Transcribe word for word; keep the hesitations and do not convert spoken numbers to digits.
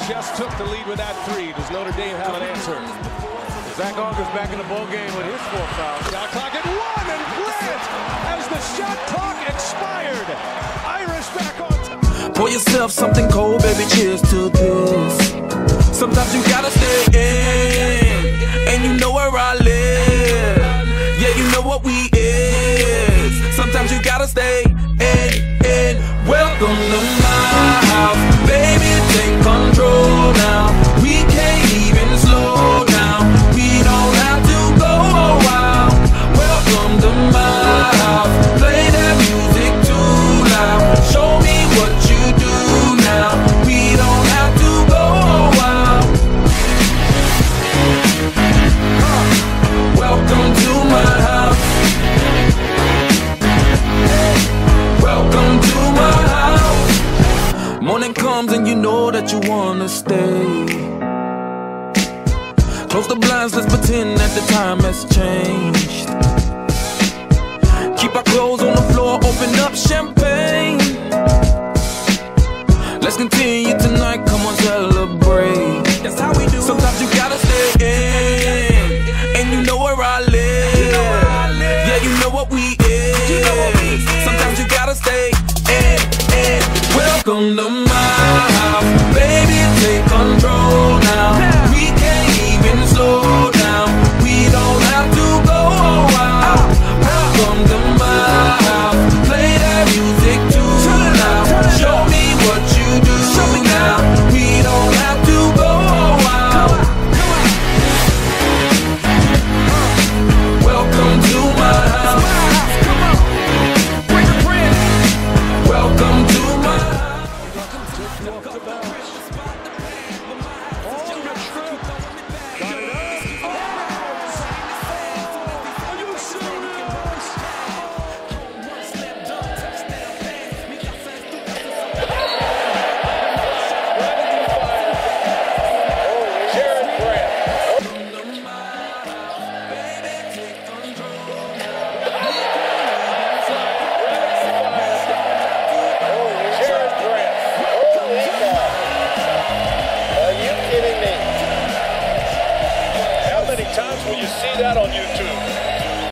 just took the lead with that three. Does Notre Dame have an answer? Zach Auger's back in the ball game with his fourth foul. Shot clock at one, and Grant, as the shot clock expired, Irish back on top. Pour yourself something cold, baby, cheers to this. Sometimes you gotta stay in, and you know where I live. Yeah, you know what we is. Sometimes you gotta stay in, in. Welcome to my house, baby, take control now. We can't even slow down. We don't have to go a while. Welcome to my house, play that music too loud. Show me what you do now. We don't have to go a while. Welcome to my house. Welcome to my house. Morning comes and you know that you wanna stay. Close the blinds, let's pretend that the time has changed. Keep our clothes on the floor, open up champagne. Let's continue tonight, come on, celebrate. That's how we do. Sometimes you gotta stay in, and you know where I live. You know where I live. Yeah, you know what we is. You know what we is. Sometimes you gotta stay in, in. Welcome to my house, baby, take control now. We can't even slow down. We don't have to go a while. Welcome to my house, play that music too loud. Show me what you do now. We don't have to go a while. Welcome to my house. Welcome to my house.